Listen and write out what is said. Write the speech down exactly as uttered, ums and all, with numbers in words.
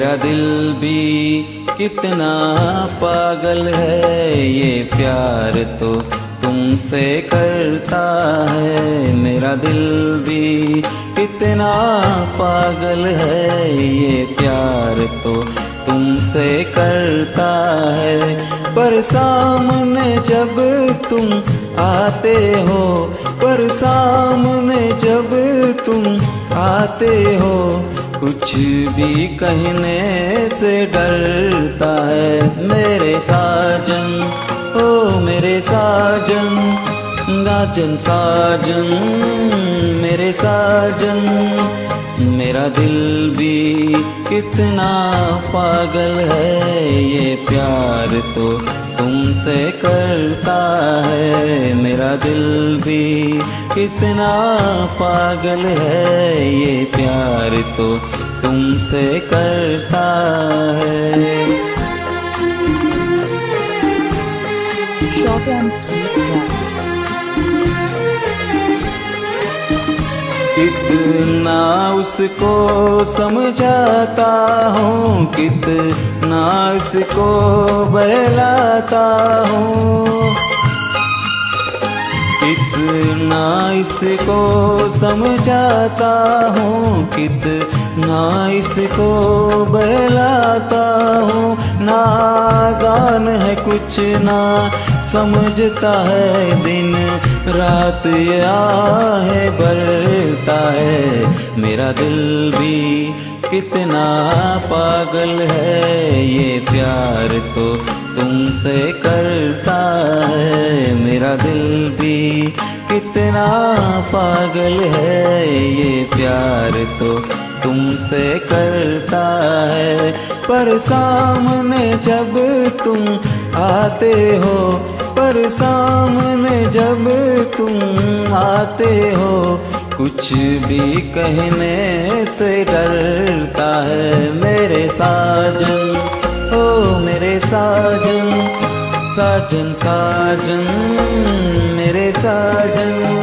मेरा दिल भी कितना पागल है, ये प्यार तो तुमसे करता है। मेरा दिल भी कितना पागल है, ये प्यार तो तुमसे करता है। पर सामने जब तुम आते हो, पर सामने जब तुम आते हो, कुछ भी कहने से डरता है। मेरे साजन, ओ मेरे साजन, गाजन साजन, मेरे साजन। मेरा दिल भी कितना पागल है, ये प्यार तो तुमसे करता है। मेरा दिल भी कितना पागल है, ये प्यार तो तुमसे करता है। Short and sweet rap. कितना उसको समझाता हूँ, कितना उसको बहलाता हूँ, कितना इसको समझाता हूँ, कितना इसको बहलाता हूँ। नादान है कुछ ना समझता है, दिन रात ये आहे भरता है। मेरा दिल भी कितना पागल है, ये प्यार तो तुमसे करता है। मेरा दिल भी कितना पागल है, ये प्यार तो तुमसे करता है। पर सामने जब तुम आते हो, पर सामने जब तुम आते हो, कुछ भी कहने से डरता है। मेरे साजन, ओ मेरे साजन, साजन साजन, मेरे साजन।